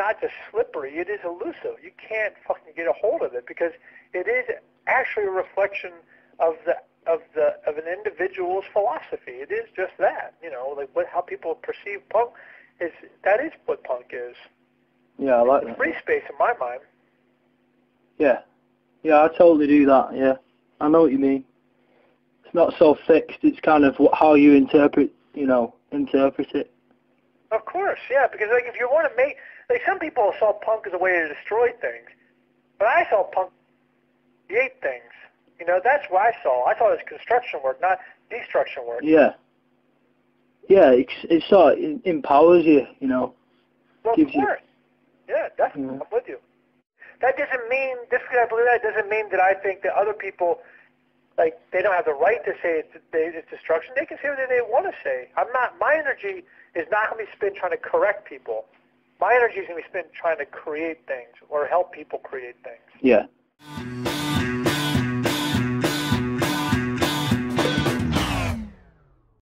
not just slippery, it is elusive. You can't fucking get a hold of it because it is actually a reflection of an individual's philosophy. It is just that, like how people perceive punk is what punk is. Yeah, I like it's that. Free space in my mind. Yeah, I totally do that. Yeah, I know what you mean. It's not so fixed. It's kind of how you interpret it. Of course, yeah, because like if you want to make, like some people saw punk as a way to destroy things, but I saw punk create things. That's what I saw. I saw it as construction work, not destruction work. Yeah. Yeah, it sort of empowers you, Well, gives of course. Yeah, definitely. I'm with you. That doesn't mean, just because I believe that, doesn't mean that I think that other people, like, they don't have the right to say it's destruction. They can say whatever they want to say. My energy is not going to be spent trying to correct people. My energy is going to be spent trying to create things or help people create things. Yeah,